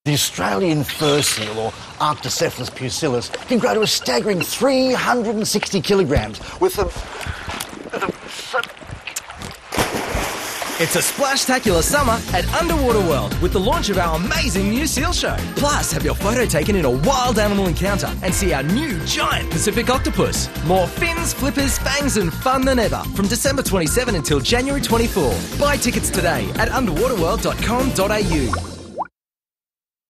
The Australian fur seal, or Arctocephalus pusillus, can grow to a staggering 360 kilograms with a... It's a splashtacular summer at Underwater World with the launch of our amazing new seal show. Plus, have your photo taken in a wild animal encounter and see our new giant Pacific octopus. More fins, flippers, fangs and fun than ever from December 27 until January 24. Buy tickets today at underwaterworld.com.au.